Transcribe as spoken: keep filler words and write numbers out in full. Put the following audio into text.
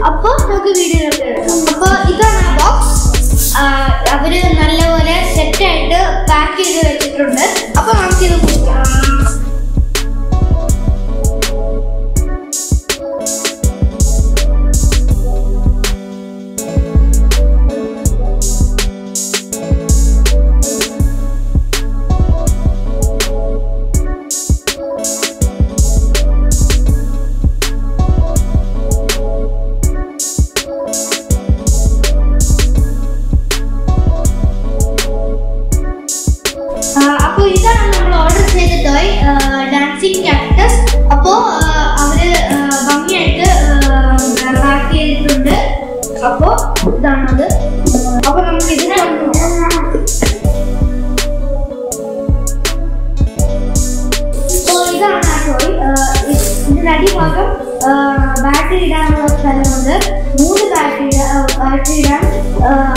അപ്പോൾ നമുക്ക് വീഡിയോയിലോട്ട് എടുക്കാം. അപ്പോൾ ഇതാണ് ആ ബോക്സ്. അവർ നല്ലപോലെ സെറ്റായിട്ട് പാക്ക് ചെയ്ത് വെച്ചിട്ടുണ്ട്. അപ്പോൾ നമുക്കിത് കുടിക്കാം. അപ്പോൾ ഇതാണ് നമ്മൾ ഓർഡർ ചെയ്ത ടോയ്, ഡാൻസിങ് കാക്ടസ്. അപ്പോൾ അവര് ഭംഗിയായിട്ട് പാക്ക് ചെയ്തിട്ടുണ്ട്. അപ്പോൾ ഇതാണത്. അപ്പോൾ നമുക്ക് ഇതിനെ അപ്പോൾ ഇതാണ് ആ ടോയ്. ഇതിന്റെ അടിഭാഗം ബാറ്ററി ഇടാനുള്ള സ്ഥലമുണ്ട്. മൂന്ന് ബാറ്ററി ബാറ്ററി ഇടാൻ